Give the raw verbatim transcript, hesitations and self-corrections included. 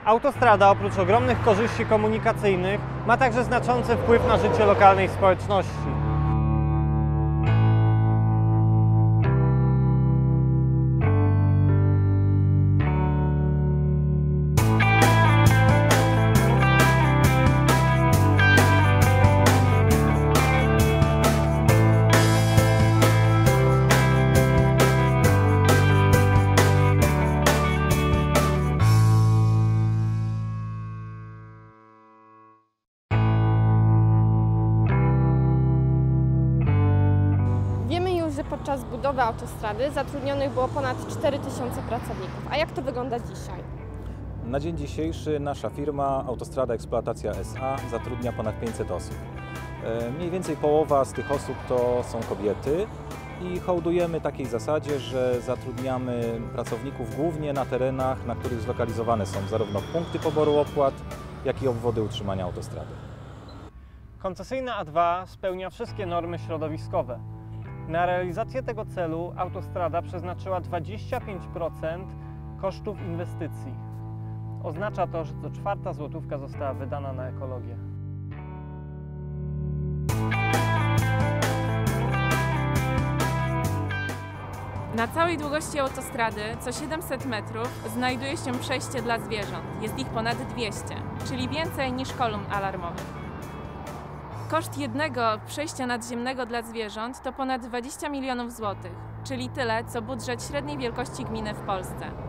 Autostrada oprócz ogromnych korzyści komunikacyjnych ma także znaczący wpływ na życie lokalnej społeczności. Wiemy już, że podczas budowy autostrady zatrudnionych było ponad cztery tysiące pracowników. A jak to wygląda dzisiaj? Na dzień dzisiejszy nasza firma Autostrada Eksploatacja S A zatrudnia ponad pięćset osób. Mniej więcej połowa z tych osób to są kobiety i hołdujemy takiej zasadzie, że zatrudniamy pracowników głównie na terenach, na których zlokalizowane są zarówno punkty poboru opłat, jak i obwody utrzymania autostrady. Koncesyjna A dwa spełnia wszystkie normy środowiskowe. Na realizację tego celu autostrada przeznaczyła dwadzieścia pięć procent kosztów inwestycji. Oznacza to, że co czwarta złotówka została wydana na ekologię. Na całej długości autostrady co siedemset metrów znajduje się przejście dla zwierząt. Jest ich ponad dwieście, czyli więcej niż kolumn alarmowych. Koszt jednego przejścia nadziemnego dla zwierząt to ponad dwadzieścia milionów złotych, czyli tyle, co budżet średniej wielkości gminy w Polsce.